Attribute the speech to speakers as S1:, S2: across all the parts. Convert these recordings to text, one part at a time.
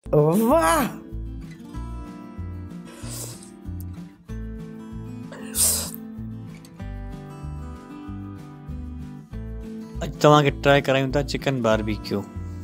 S1: वाह,
S2: तव्हांखे ट्राई करायूं था चिकन बारबेक्यू।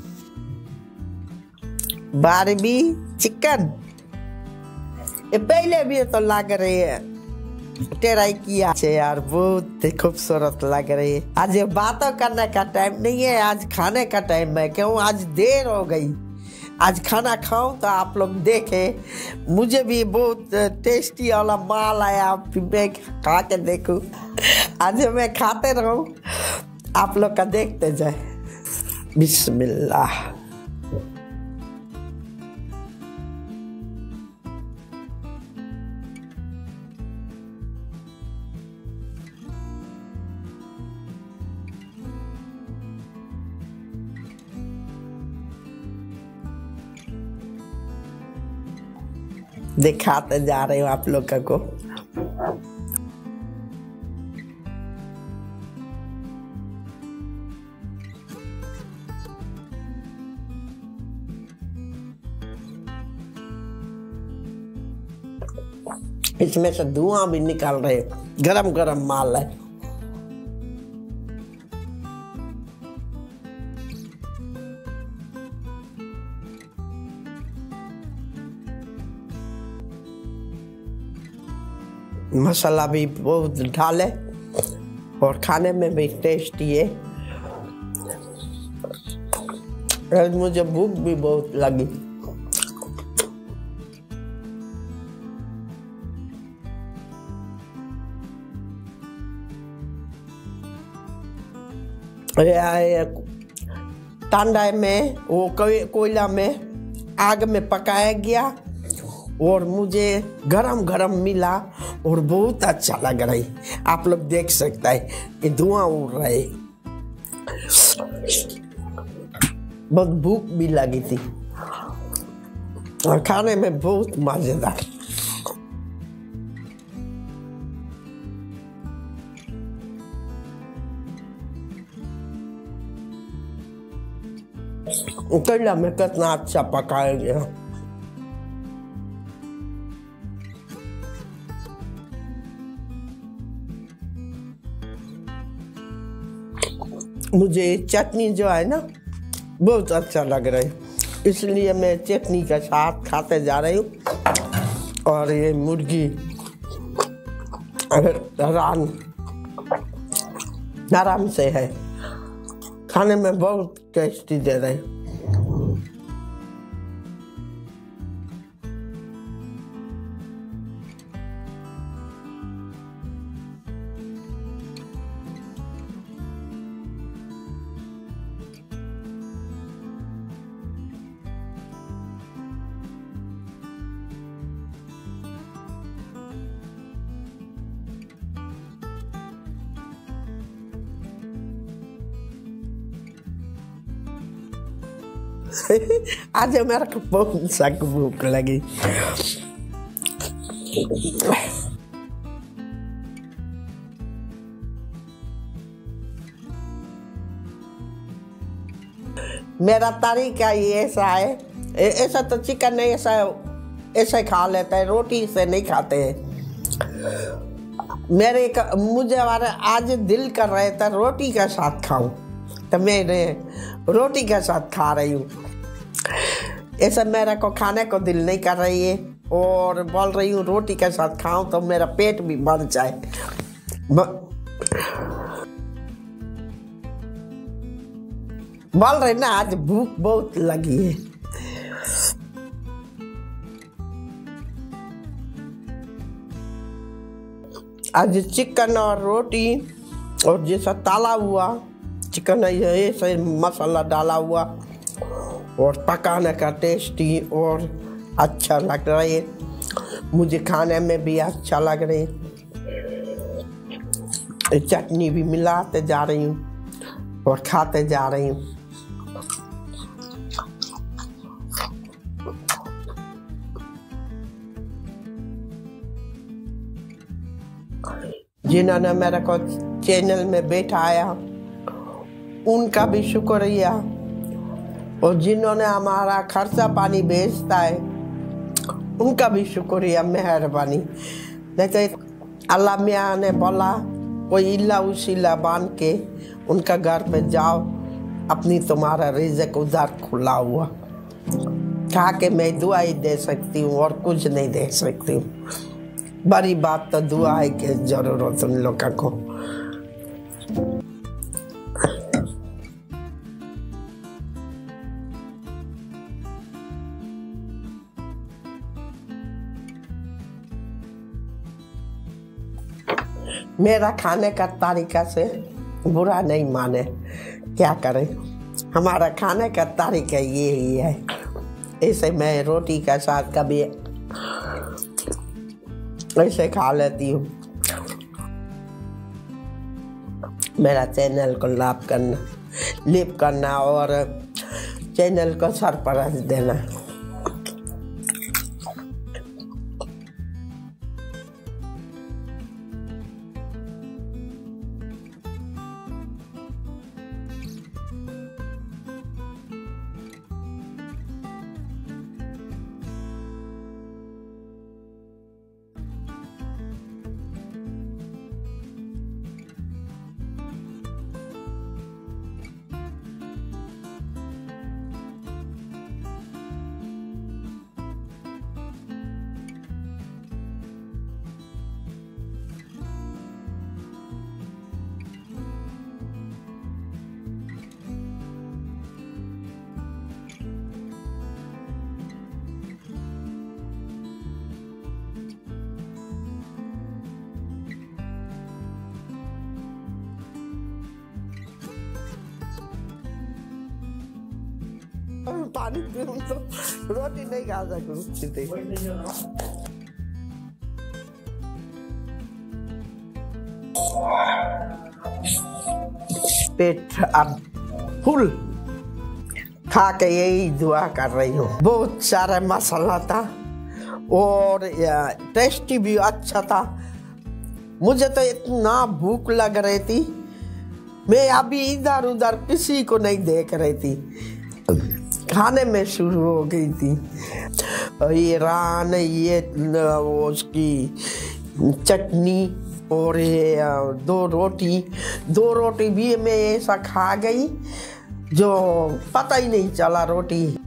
S1: बारबी चिकन ये पहले भी तो लग रही है, ट्राई किया है यार, बहुत खूबसूरत लग रही है। आज ये बातों करने का टाइम नहीं है, आज खाने का टाइम है। क्यों आज देर हो गई, आज खाना खाऊं तो आप लोग देखें। मुझे भी बहुत टेस्टी वाला माल आया, मैं खा के देखूं। आज मैं खाते रहूं, आप लोग का देखते जाए। बिस्मिल्लाह। दिखाते जा रहे हो आप लोग को। इसमें से धुआं भी निकल रहे, गरम गरम माल है। मसाला भी बहुत डाले और खाने में भी टेस्टी है। मुझे भूख भी बहुत लगी। टांडा में वो कोयला में आग में पकाया गया और मुझे गरम गरम मिला और बहुत अच्छा लग रहा है। आप लोग देख सकते हैं ये धुआं उड़ रहा है। बहुत भूख भी लगी थी और खाने में बहुत मजेदार। कोयला में कितना अच्छा पकाया गया। मुझे चटनी जो है ना बहुत अच्छा लग रहा है, इसलिए मैं चटनी के साथ खाते जा रही हूँ। और ये मुर्गी आराम से है, खाने में बहुत टेस्टी दे रहे हैं। आज मेरे को बहुत सख्त भूख लगी। मेरा तरीका ये ऐसा है, ऐसा तो चिकन नहीं, ऐसा खा लेते हैं, रोटी से नहीं खाते हैं। मुझे आज दिल कर रहे थे रोटी के साथ खाऊं, तो मैंने रोटी के साथ खा रही हूँ। ऐसा मेरे को खाने को दिल नहीं कर रही है और बोल रही हूँ रोटी के साथ खाऊं तो मेरा पेट भी भर जाए। बोल रही ना आज भूख बहुत लगी है। आज चिकन और रोटी और जैसा ताला हुआ चिकन है, ऐसे मसाला डाला हुआ और पकाने का टेस्टी और अच्छा लग रहा है। मुझे खाने में भी अच्छा लग रहा है। चटनी भी मिलाते जा रही हूँ और खाते जा रही हूँ। जिन्होंने मेरे को चैनल में बैठाया उनका भी शुक्रिया। और जिन्होंने हमारा खर्चा पानी भेजता है उनका भी शुक्रिया, मेहरबानी। नहीं तो अल्लाह मियाँ ने बोला कोई इल्ला उसीला बांध के उनका घर पे जाओ, अपनी तुम्हारा रिज़्क उधर खुला हुआ। खा के मैं दुआ ही दे सकती हूँ और कुछ नहीं दे सकती हूँ। बड़ी बात तो दुआ है कि जरूरत उन लोगों को। मेरा खाने का तरीका से बुरा नहीं माने, क्या करें, हमारा खाने का तरीका ये ही है। ऐसे मैं रोटी के साथ कभी ऐसे खा लेती हूँ। मेरा चैनल को लाइक करना और चैनल को सरप्राइज देना। पानी पीऊँ तो रोटी नहीं खा सकती। पेट अब फुल खा के यही दुआ कर रही हूँ। बहुत सारा मसाला था और टेस्टी भी अच्छा था। मुझे तो इतना भूख लग रही थी, मैं अभी इधर उधर किसी को नहीं देख रही थी, खाने में शुरू हो गई थी। ये रान, ये उसकी चटनी और ये दो रोटी भी मैं ऐसा खा गई जो पता ही नहीं चला रोटी